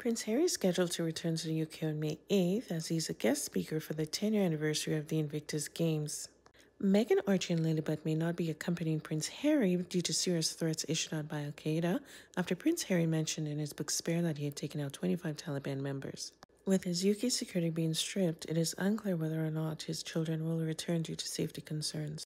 Prince Harry is scheduled to return to the UK on May 8th as he's a guest speaker for the 10-year anniversary of the Invictus Games. Meghan, Archie, and Lilibet may not be accompanying Prince Harry due to serious threats issued out by Al-Qaeda after Prince Harry mentioned in his book Spare that he had taken out 25 Taliban members. With his UK security being stripped, it is unclear whether or not his children will return due to safety concerns.